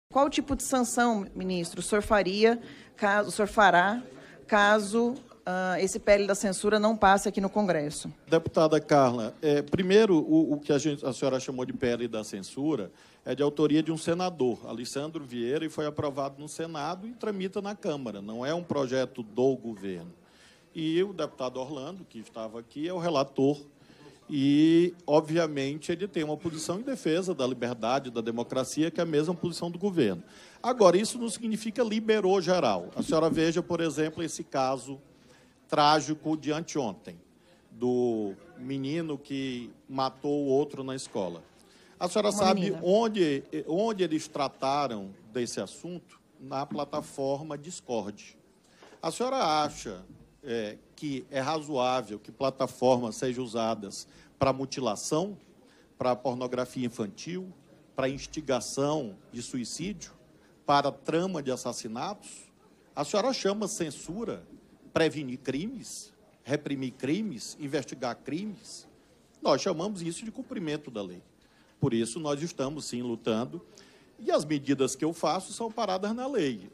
Qual tipo de sanção, ministro, o senhor fará caso esse PL da censura não passe aqui no Congresso? Deputada Carla, primeiro, o que a senhora chamou de PL da censura é de autoria de um senador, Alessandro Vieira, e foi aprovado no Senado e tramita na Câmara. Não é um projeto do governo. E o deputado Orlando, que estava aqui, é o relator. E, obviamente, ele tem uma posição em defesa da liberdade, da democracia, que é a mesma posição do governo. Agora, isso não significa liberou geral. A senhora veja, por exemplo, esse caso trágico de anteontem, do menino que matou o outro na escola. A senhora sabe onde eles trataram desse assunto? Na plataforma Discord. A senhora acha que é razoável que plataformas sejam usadas para mutilação, para pornografia infantil, para instigação de suicídio, para trama de assassinatos? A senhora chama censura prevenir crimes, reprimir crimes, investigar crimes? Nós chamamos isso de cumprimento da lei. Por isso, nós estamos, sim, lutando. E as medidas que eu faço são paradas na lei.